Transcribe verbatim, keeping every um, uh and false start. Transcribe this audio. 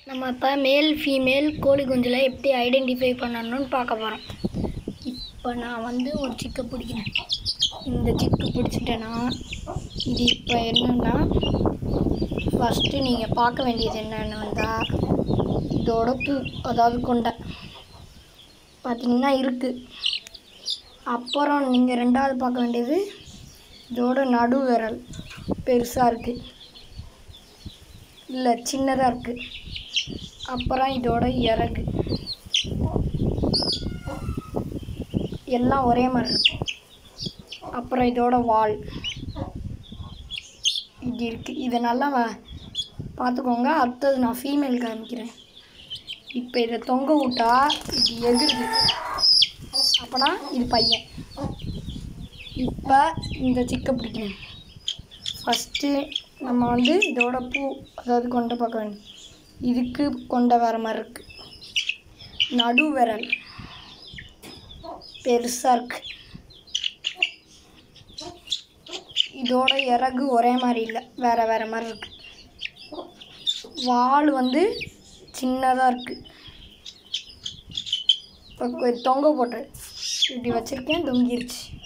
நம்ம இப்போ male female கோழி குஞ்சில் எப்படி ஐடென்டிஃபை பண்ணணும்னு பார்க்க போகிறோம். இப்போ நான் வந்து ஒரு சிக்கை பிடிக்கிறேன். இந்த சிக்கு பிடிச்சிட்டேன்னா இது இப்போ என்னென்னா ஃபஸ்ட்டு நீங்கள் பார்க்க வேண்டியது என்னென்னு வந்தால் இதோட பூ, அதாவது கொண்டை பார்த்திங்கன்னா இருக்குது. அப்புறம் நீங்கள் ரெண்டாவது பார்க்க வேண்டியது இதோட நடு விரல் பெருசாக இருக்குது இல்லை சின்னதாக இருக்குது. அப்புறம் இதோட இறகு எல்லாம் ஒரே மாதிரி இருக்கு. அப்புறம் இதோட வால் இது இருக்குது. இதை நல்லா பார்த்துக்கோங்க. அடுத்தது நான் ஃபீமேல் காமிக்கிறேன். இப்போ இதை தொங்க விட்டா இது எதிர்க்கு, அப்போனா இது பையன். இப்போ இந்த சிக்கை பிடிக்கிறேன். ஃபஸ்ட்டு நம்ம வந்து இதோட பூ, அதாவது கொண்டை பார்க்க வேண்டிய இதுக்கு கொண்டை வேறு மாதிரி இருக்குது. நடு விரல் பெருசாக இருக்குது. இதோட இறகு ஒரே மாதிரி இல்லை, வேறு வேறு மாதிரி இருக்குது. வால் வந்து சின்னதாக இருக்குது. இப்போ தொங்க போட்டு இப்படி வச்சுருக்கேன், தொங்கிருச்சு.